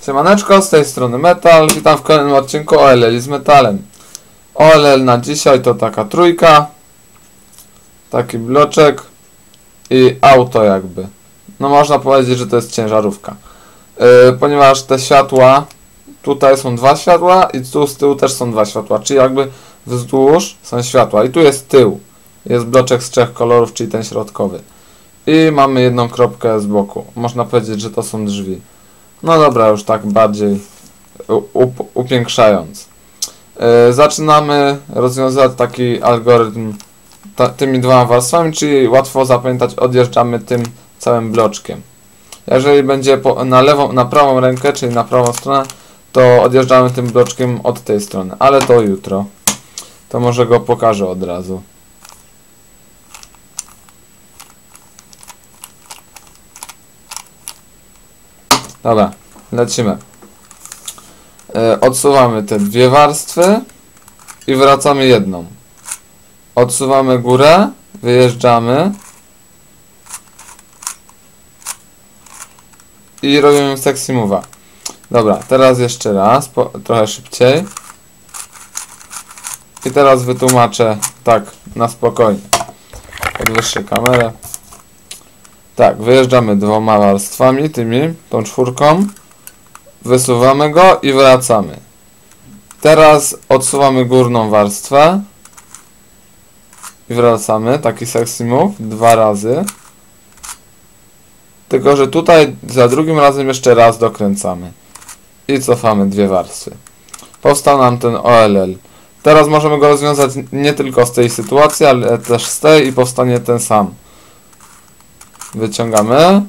Siemaneczko, z tej strony Metal. Witam w kolejnym odcinku OLL z Metalem. OLL na dzisiaj to taka trójka. Taki bloczek. I auto jakby. No można powiedzieć, że to jest ciężarówka. Ponieważ te światła, tutaj są dwa światła i tu z tyłu też są dwa światła. Czyli jakby wzdłuż są światła. I tu jest tył. Jest bloczek z 3 kolorów, czyli ten środkowy. I mamy jedną kropkę z boku. Można powiedzieć, że to są drzwi. No dobra, już tak bardziej upiększając. Zaczynamy rozwiązywać taki algorytm tymi dwoma warstwami, czyli łatwo zapamiętać, odjeżdżamy tym całym bloczkiem. Jeżeli będzie na prawą rękę, czyli na prawą stronę, to odjeżdżamy tym bloczkiem od tej strony, ale to jutro. To może go pokażę od razu. Dobra, lecimy. Odsuwamy te dwie warstwy i wracamy jedną. Odsuwamy górę, wyjeżdżamy i robimy sexy move'a. Dobra, teraz jeszcze raz, trochę szybciej. I teraz wytłumaczę tak na spokojnie. Podwyższę kamerę. Tak, wyjeżdżamy dwoma warstwami, tą czwórką, wysuwamy go i wracamy. Teraz odsuwamy górną warstwę i wracamy, taki sexy move, 2 razy. Tylko że tutaj za drugim razem jeszcze raz dokręcamy i cofamy 2 warstwy. Powstał nam ten OLL. Teraz możemy go rozwiązać nie tylko z tej sytuacji, ale też z tej i powstanie ten sam. Wyciągamy,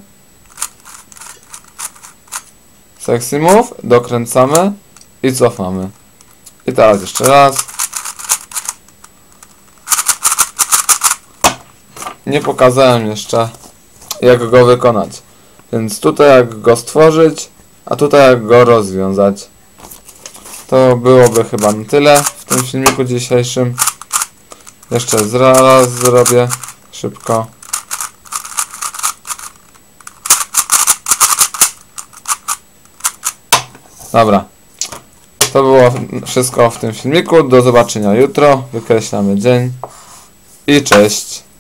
sexy move, dokręcamy i cofamy. I teraz jeszcze raz. Nie pokazałem jeszcze, jak go wykonać. Więc tutaj jak go stworzyć, a tutaj jak go rozwiązać. To byłoby chyba na tyle w tym filmiku dzisiejszym. Jeszcze raz zrobię szybko. Dobra, to było wszystko w tym filmiku. Do zobaczenia jutro. Wykreślamy dzień i cześć.